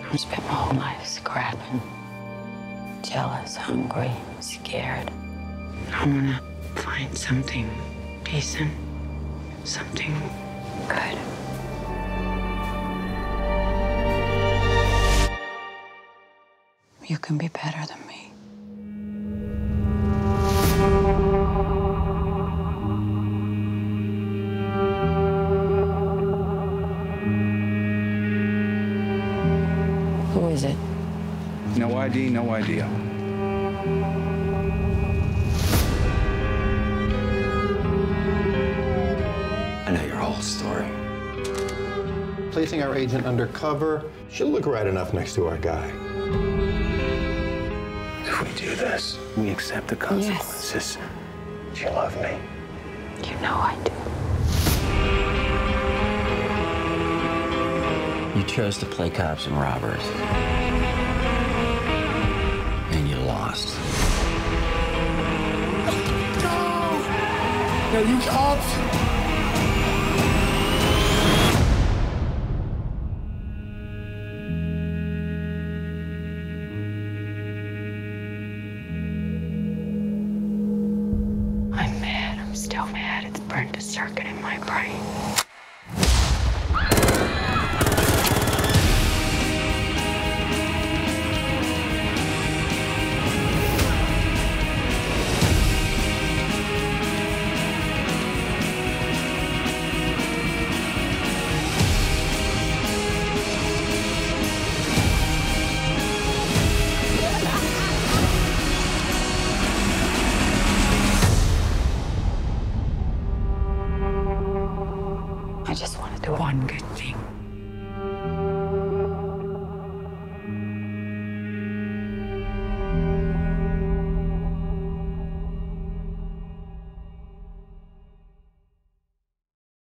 I spent my whole life scrapping. Jealous, hungry, scared. I want to find something decent, something good. You can be better than me. Who is it? No ID, no idea. I know your whole story. Placing our agent undercover should look right enough next to our guy. If we do this, we accept the consequences. Do you love me? You know I do. You chose to play cops and robbers. And you lost. No, you cops! I'm mad. I'm still mad. It's burned a circuit in my brain. I just want to do one good thing.